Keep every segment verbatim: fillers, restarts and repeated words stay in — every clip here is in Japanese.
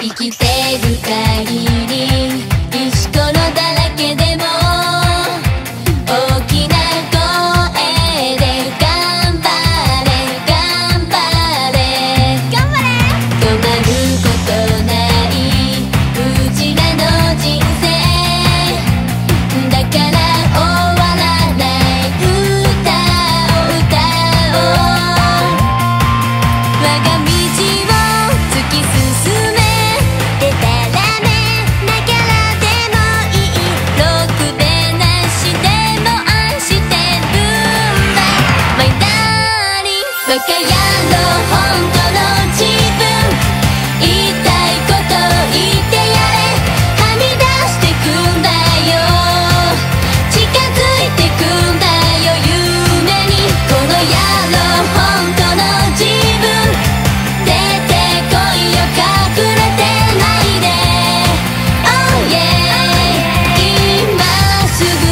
生きてる限り石ころだらけでも大きな声で頑張れ頑張れ頑張れ止まることないうちらの人生だから終わらない歌を歌おう我が道を突き進めでたらめながらでもいいろくでなしでも愛してるんだマイダーリンバカ野郎本当の自分言いたいこと言ってやれはみ出してくんだよ近づいてくんだよ夢にこの野郎本当の自分出てこいよ隠れてないで Oh yeah 今すぐ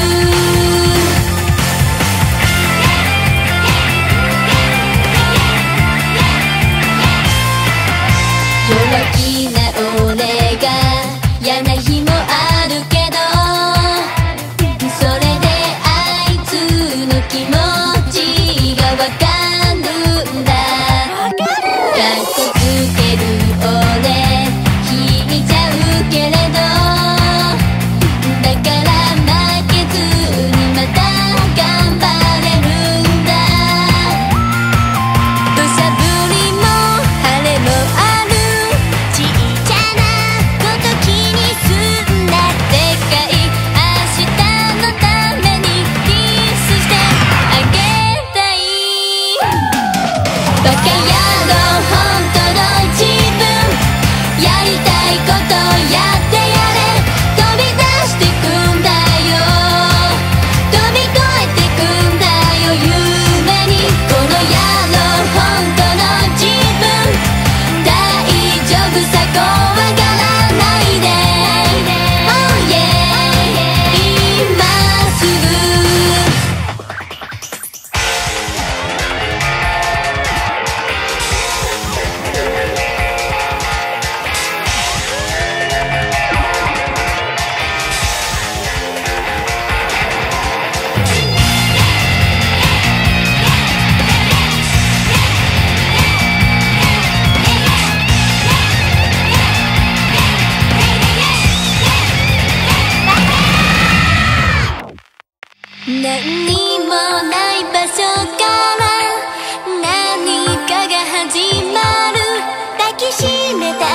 弱気な俺が嫌な日もあるけどそれであいつの気持ちがわかるんだかっこつける俺引いちゃうけれどだから負けずにまた頑張れるんだ土砂降りも晴れもあるちっちゃなこと気にすんなでかい明日のためにキスしてあげたいバカ野郎本当の自分やりたいことやってやれ飛び出してくんだよ飛び越えてくんだよ夢にこの野郎本当の自分大丈夫さ怖がらないで Oh yeah 今すぐ何にもない場所から何かが始まる抱きしめた